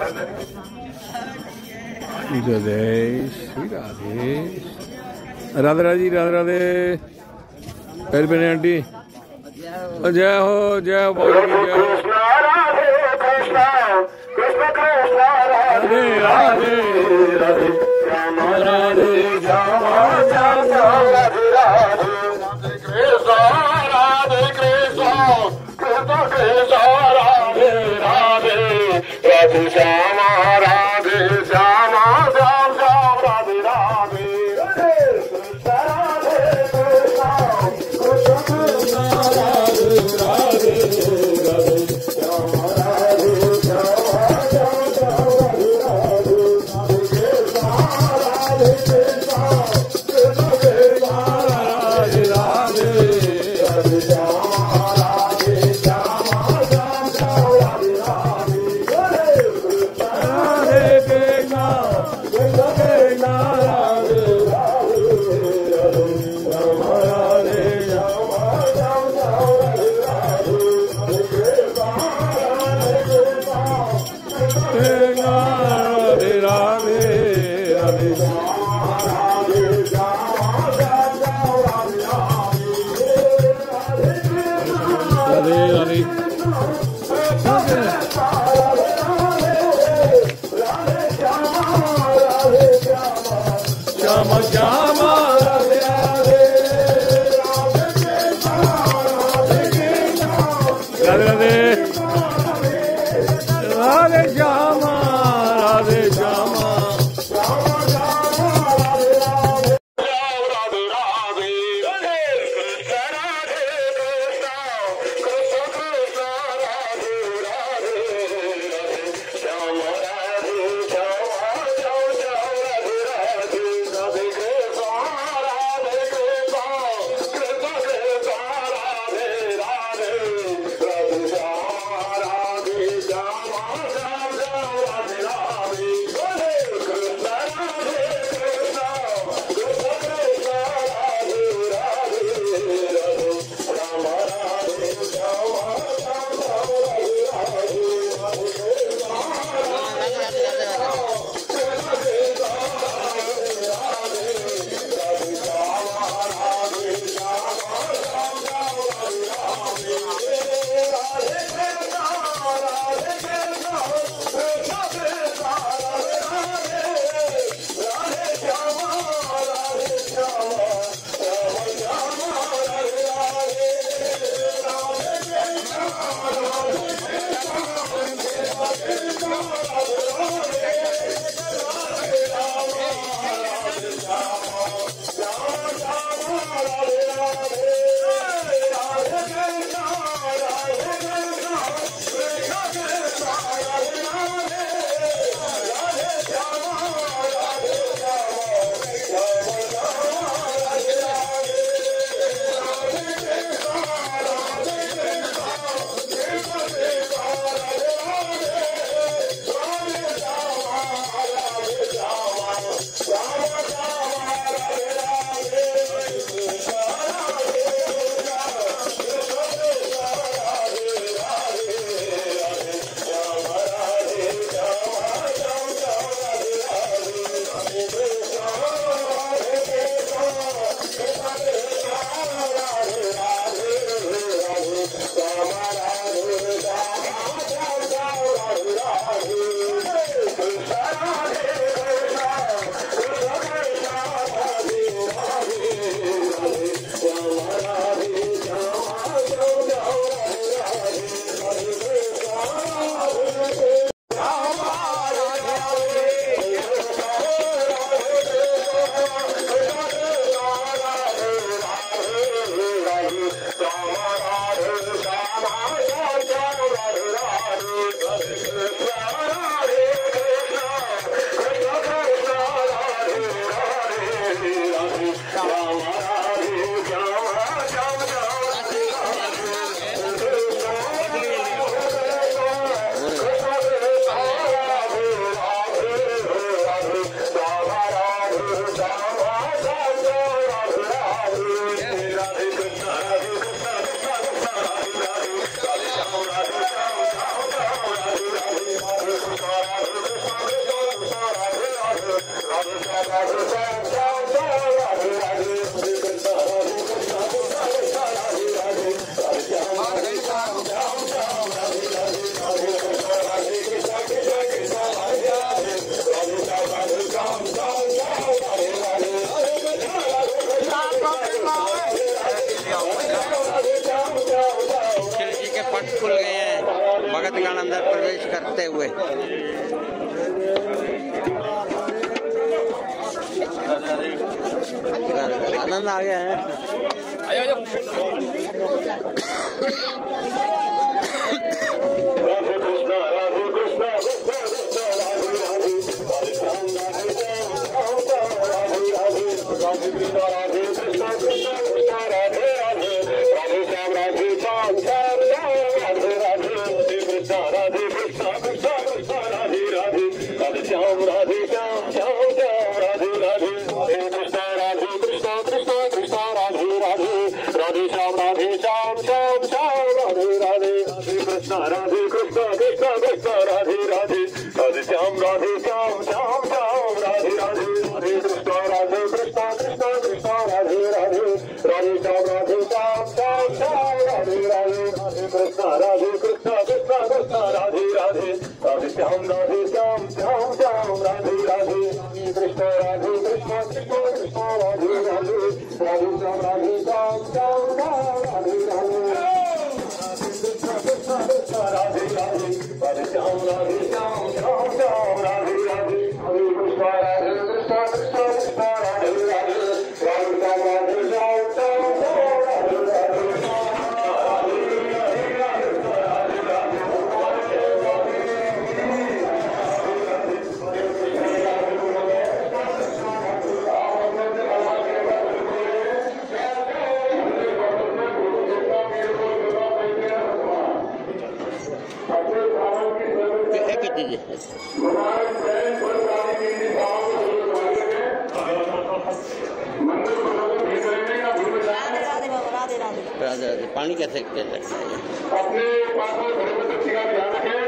गणेश श्री राधेश राधे राधे जी राधे राधे पैर पे आंटी जय हो जय हो कृष्ण राधे कृष्ण कृष्ण कृष्ण राधे राधे राधे श्याम राधे श्याम श्याम राधे राधे कृष्ण राधे कृष्ण कृष्ण कृष्ण राधे राधे राधे श्याम राधे श्याम श्याम श्याम राधे राधे कृष्ण राधे कृष्ण कृष्ण राधे राधे राधे श्याम राधे श्याम श्याम श्याम राधे राधे कृष्ण राधे कृष्ण कृष्ण कृष्ण राधे राधे राधे श्याम राधे श्याम श्याम श्याम राधे राधे कृष्ण राधे कृष्ण कृष्ण कृष्ण राधे राधे राधे श्याम राधे श्याम श्याम श्याम राधे राधे कृष्ण राधे कृष्ण राधे राधे राधे श्याम राधे श्याम श्याम श्याम राधे राधे राधे श्याम श्याम राधे राधे राधे राधे श्याम राधे श्याम अंदर प्रवेश करते हुए। आनंद आ गया है। पानी कैसे लगता है? अपने पास में बड़े बच्चे का ध्यान रखें।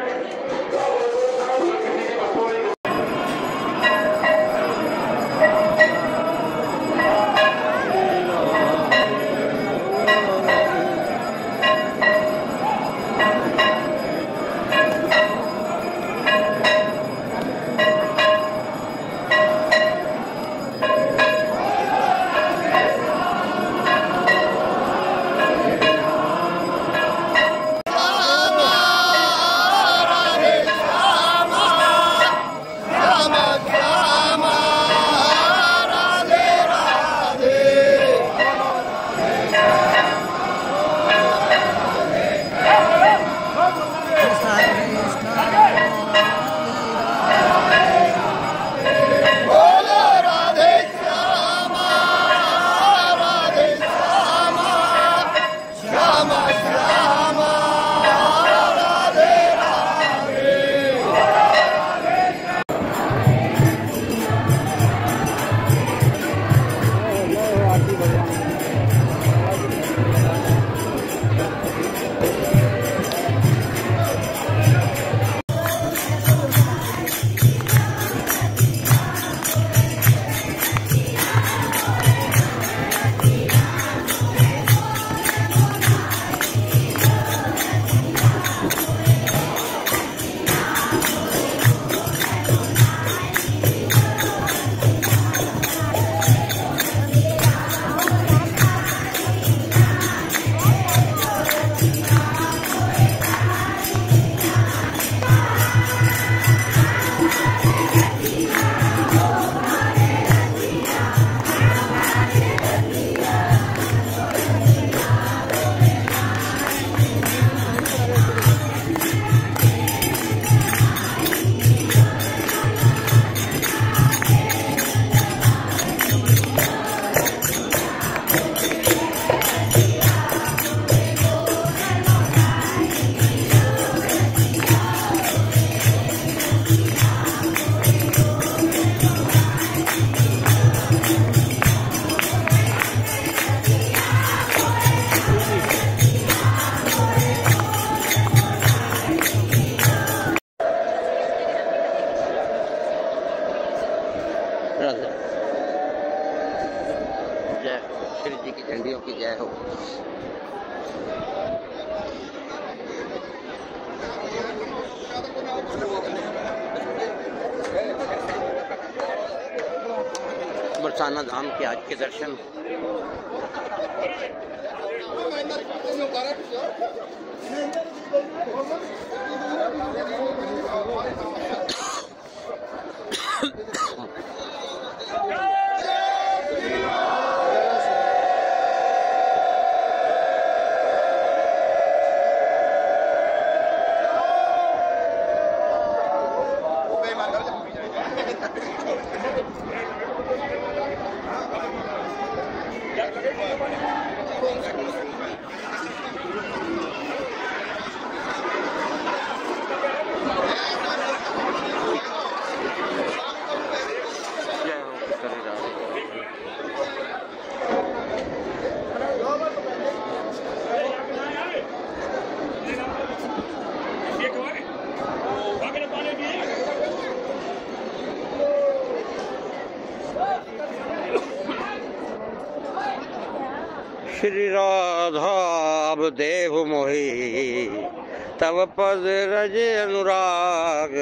श्री जी की झंडियों की जय हो। बरसाना धाम के आज के दर्शन श्री राधा अब देव मोही तब पद रज अनुराग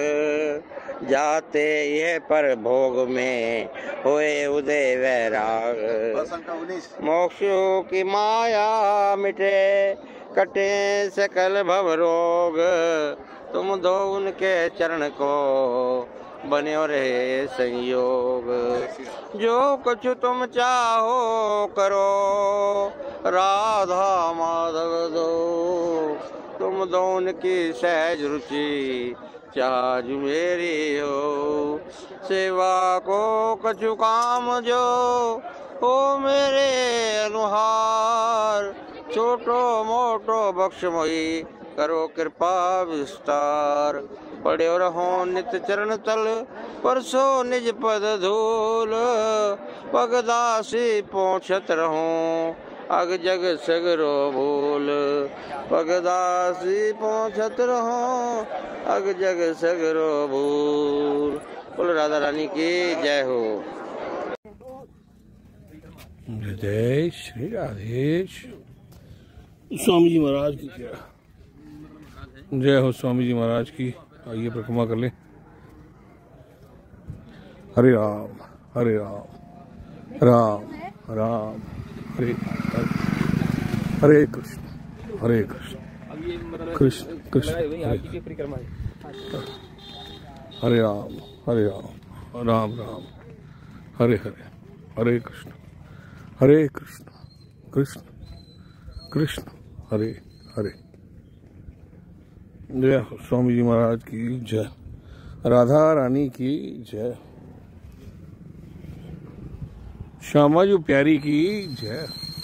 जाते यह पर भोग में होए उदय वैराग। मोक्ष की माया मिटे कटे सकल भव रोग तुम दो उनके चरण को बने रहे संयोग। जो कुछ तुम चाहो करो राधा माधव दो तुम दोनों की सहज रुचि चाह मेरी हो। सेवा को कछु काम जो हो मेरे अनुहार छोटो मोटो बख्श मोही करो कृपा विस्तार। पड़े रहो नित चरण तल परसो निज पद धूल पगदासी पोछत रहो अग जग सगरो भूल। पगदासी पोछत रहो अग जग सगरो भूल। बोलो राधा रानी की जय हो। जय श्री राधेश। स्वामी जी महाराज की जय। जय हो स्वामी जी महाराज की। आइए परिक्रमा कर ले। हरे राम राम राम हरे हरे कृष्ण कृष्ण कृष्ण हरे राम राम राम हरे हरे हरे कृष्ण कृष्ण कृष्ण हरे हरे। जय हो स्वामी जी महाराज की जय। राधा रानी की जय। श्यामा जी प्यारी की जय।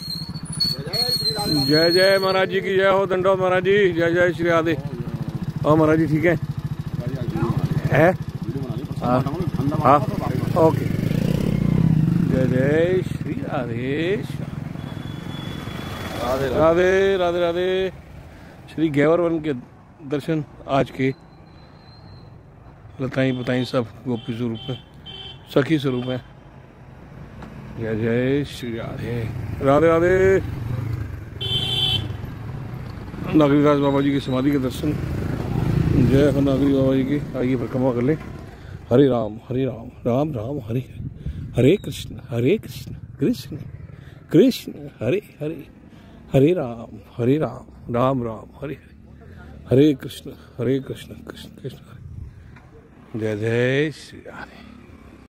जय जय महाराज जी की जय हो। दंडोत महाराज जी। जय जय श्री राधे। और महाराज जी ठीक है? हाँ ओके। जय जय श्री राधे। राधे राधे राधे राधे। श्री गैवर वन के दर्शन आज के लताई बताई सब गोपी स्वरूप में सखी स्वरूप में। जय जय श्री राधे राधे राधे। नागरीदास बाबा जी की समाधि के दर्शन। जय हो नागरी बाबा जी की। आइए परिक्रमा कर ले। हरे राम राम राम हरे हरे कृष्ण कृष्ण कृष्ण हरे हरे हरे राम राम राम हरे हरे हरे कृष्ण कृष्ण कृष्ण हरे। जय जय श्री राधे।